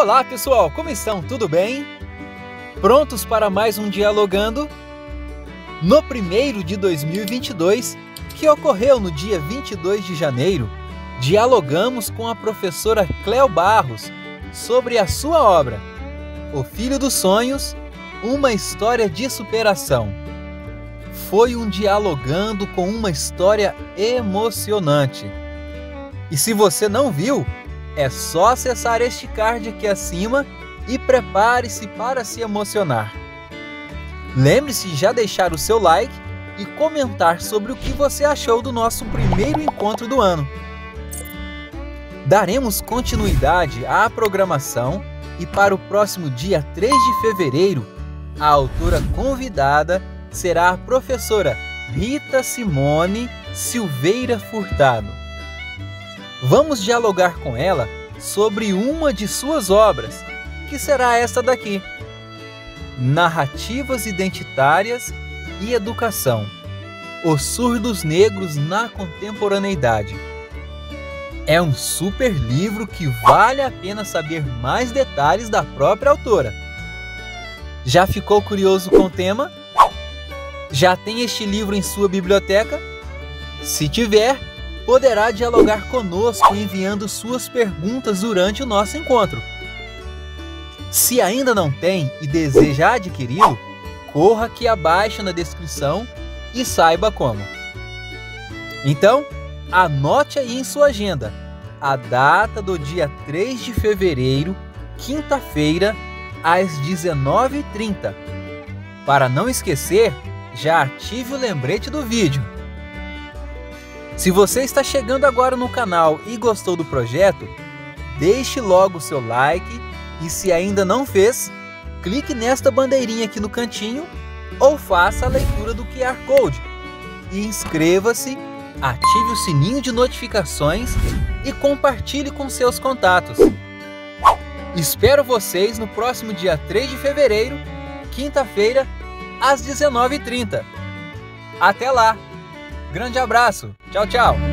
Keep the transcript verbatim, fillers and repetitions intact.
Olá pessoal, como estão? Tudo bem? Prontos para mais um Dialogando? No primeiro de dois mil e vinte e dois, que ocorreu no dia vinte e dois de janeiro, dialogamos com a professora Cléo Barros sobre a sua obra, O Filho dos Sonhos, uma história de superação. Foi um dialogando com uma história emocionante. E se você não viu, é só acessar este card aqui acima e prepare-se para se emocionar. Lembre-se de já deixar o seu like e comentar sobre o que você achou do nosso primeiro encontro do ano. Daremos continuidade à programação e para o próximo dia três de fevereiro, a autora convidada será a professora Rita Simone Silveira Furtado. Vamos dialogar com ela sobre uma de suas obras, que será esta daqui: Narrativas Identitárias e Educação, Os Surdos Negros na Contemporaneidade. É um super livro que vale a pena saber mais detalhes da própria autora. Já ficou curioso com o tema? Já tem este livro em sua biblioteca? Se tiver, poderá dialogar conosco enviando suas perguntas durante o nosso encontro. Se ainda não tem e deseja adquiri-lo, corra aqui abaixo na descrição e saiba como. Então, anote aí em sua agenda a data do dia três de fevereiro, quinta-feira, às dezenove e trinta. Para não esquecer, já ative o lembrete do vídeo. Se você está chegando agora no canal e gostou do projeto, deixe logo o seu like e se ainda não fez, clique nesta bandeirinha aqui no cantinho ou faça a leitura do Q R Code e inscreva-se, ative o sininho de notificações e compartilhe com seus contatos. Espero vocês no próximo dia três de fevereiro, quinta-feira, às dezenove e trinta. Até lá! Grande abraço! Tchau, tchau!